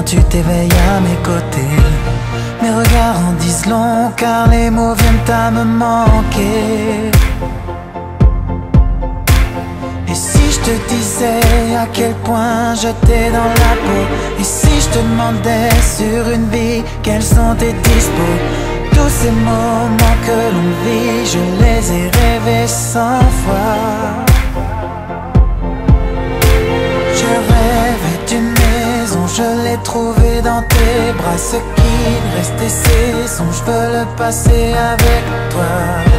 quand tu t'éveilles à mes côtés. Mes regards en disent long car les mots viennent à me manquer. Et si je te disais à quel point je t'ai dans la peau, et si je te demandais sur une vie quels sont tes dispos, tous ces moments que l'on vit, je les ai rêvés 100 fois. Je rêvais d'une maison, je l'ai trouvée dans tes bras. Ce qu'il restait c'est son, je veux le passer avec toi.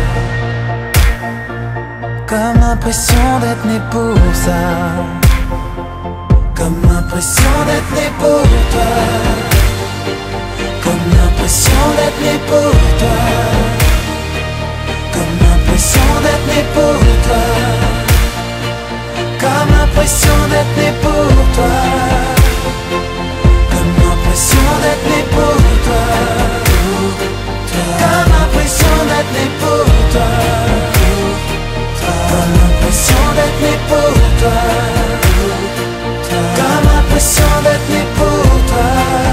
Comme l'impression d'être né pour ça. Comme l'impression d'être né pour toi. Comme l'impression d'être né pour toi. Comme l'impression d'être né pour toi. Comme l'impression d'être né pour toi. Comme l'impression d'être né pour toi. Comme l'impression d'être né pour toi. Comme l'impression d'être né pour toi. Comme l'impression d'être né pour toi.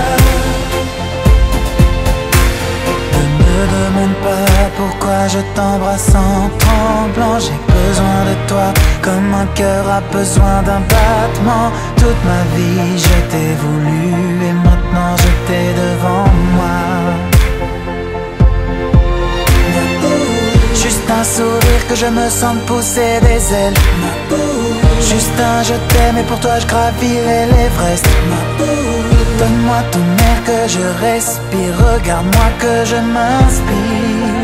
Ne me demande pas pourquoi je t'embrasse en tremblant. J'ai besoin de toi comme un cœur a besoin d'un battement. Toute ma vie je t'ai voulu et maintenant je t'ai devant moi. Juste un sourire que je me sente pousser des ailes. Juste un je t'aime et pour toi je gravirai l'Everest. Donne-moi ton air que je respire. Regarde-moi que je m'inspire.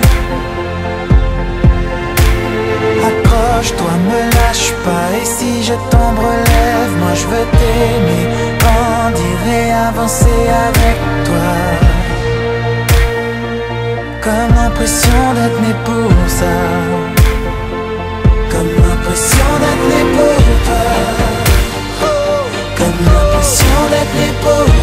Accroche-toi, me lâche pas. Et si je tombe, relève-moi. Je veux t'aimer, grandir et avancer avec toi. Comme l'impression d'être né pour ça. Comme l'impression d'être né pour toi. Comme l'impression d'être né pour